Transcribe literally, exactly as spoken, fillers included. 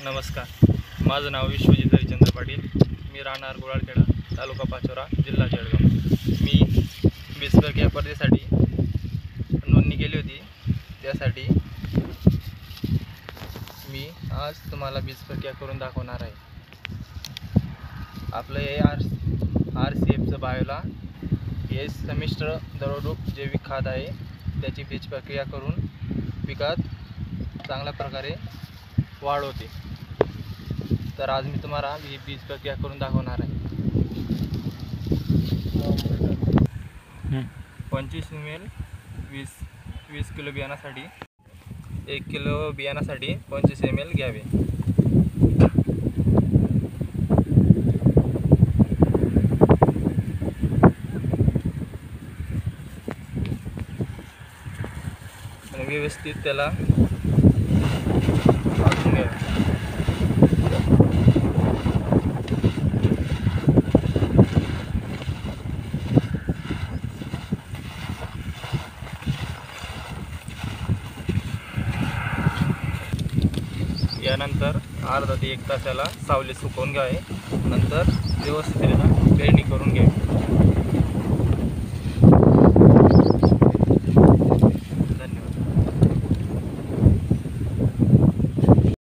नमस्कार, माझं नाव विश्वजित हरिचंद्र पाटील. मी राहणार गुराळखेडा, तालुका पाचोरा, जिल्हा जळगाव. मी बीजप्रक या स्पर्धेसाठी नोंदणी केली होती. त्यासाठी मी आज तुम्हाला बीज प्रक्रिया करून दाखवणार आहे. आपलं हे आर आर सी एफचं बायोला हे समिश्र द्रवरूप जैविक खाद आहे. त्याची बीज प्रक्रिया करून पिकात चांगल्या प्रकारे वाढ होते. तर आज मी तुम्हाला ही बीज प्रक्रिया करून दाखवणार आहे. पंचवीस एम एल वीस वीस किलो बियाणासाठी एक किलो बियाणासाठी पंचवीस एम एल घ्यावे. आणि व्यवस्थित त्याला भाजून घ्यावे. यानंतर अर्धा ते एक तासाला सावली सुकवून घ्यावे. नंतर व्यवस्थित पेरणी करून घ्यावी.